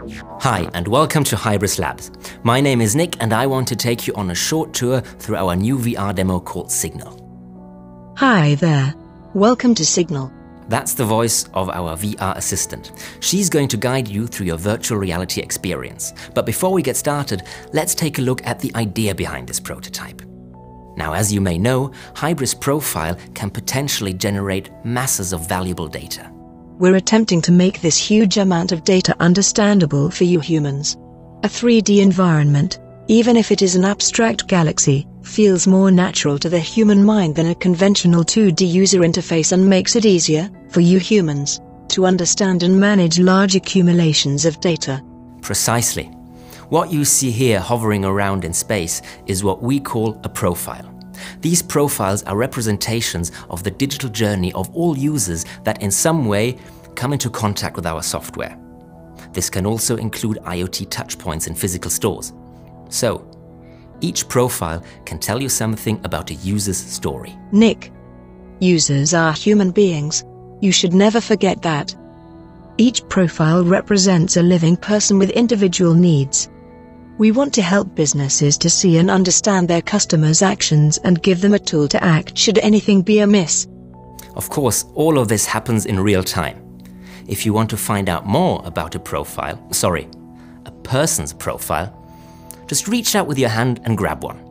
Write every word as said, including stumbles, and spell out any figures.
Hi and welcome to Hybris Labs. My name is Nick and I want to take you on a short tour through our new V R demo called Signal. Hi there. Welcome to Signal. That's the voice of our V R assistant. She's going to guide you through your virtual reality experience. But before we get started, let's take a look at the idea behind this prototype. Now, as you may know, Hybris Profile can potentially generate masses of valuable data. We're attempting to make this huge amount of data understandable for you humans. A three D environment, even if it is an abstract galaxy, feels more natural to the human mind than a conventional two D user interface and makes it easier, for you humans, to understand and manage large accumulations of data. Precisely. What you see here hovering around in space is what we call a profile. These profiles are representations of the digital journey of all users that in some way come into contact with our software. This can also include IoT touchpoints in physical stores. So, each profile can tell you something about a user's story. Nick, users are human beings. You should never forget that. Each profile represents a living person with individual needs. We want to help businesses to see and understand their customers' actions and give them a tool to act should anything be amiss. Of course, all of this happens in real time. If you want to find out more about a profile, sorry, a person's profile, just reach out with your hand and grab one.